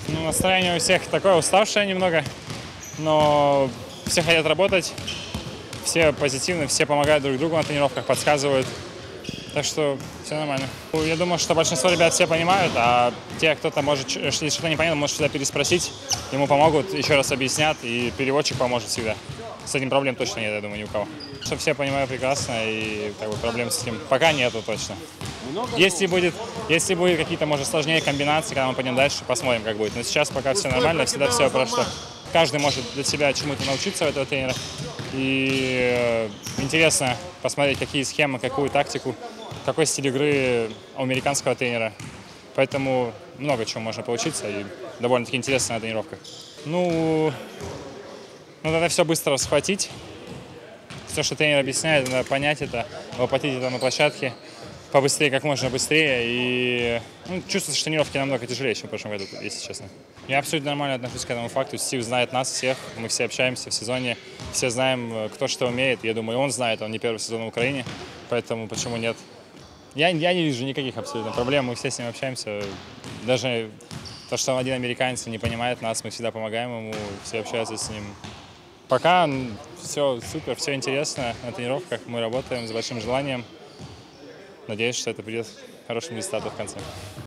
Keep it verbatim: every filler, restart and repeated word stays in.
Ну, настроение у всех такое уставшее немного, но все хотят работать, все позитивны, все помогают друг другу на тренировках, подсказывают. Так что все нормально. Я думаю, что большинство ребят все понимают, а те, кто-то может, если что-то непонятно, может всегда переспросить, ему помогут, еще раз объяснят, и переводчик поможет всегда. С этим проблем точно нет, я думаю, ни у кого. Что все понимают прекрасно, и как бы, проблем с этим пока нету точно. Если будет, если будет какие-то, может, сложнее комбинации, когда мы пойдем дальше, посмотрим, как будет. Но сейчас пока все нормально, всегда все прошло. Каждый может для себя чему-то научиться у этого тренера. И э, интересно посмотреть, какие схемы, какую тактику, какой стиль игры у американского тренера. Поэтому много чего можно поучиться и довольно-таки интересно на тренировках. Ну, ну, надо все быстро схватить. Все, что тренер объясняет, надо понять это, воплотить это на площадке побыстрее, как можно быстрее. И ну, чувствуется, что тренировки намного тяжелее, чем в прошлом году, если честно. Я абсолютно нормально отношусь к этому факту. Стив знает нас всех, мы все общаемся в сезоне, все знаем, кто что умеет. Я думаю, он знает, он не первый сезон в Украине, поэтому почему нет? Я, я не вижу никаких абсолютно проблем, мы все с ним общаемся. Даже то, что он один американец и не понимает нас, мы всегда помогаем ему, все общаются с ним. Пока все супер, все интересно на тренировках, мы работаем с большим желанием. Надеюсь, что это придет к хорошему результату в конце.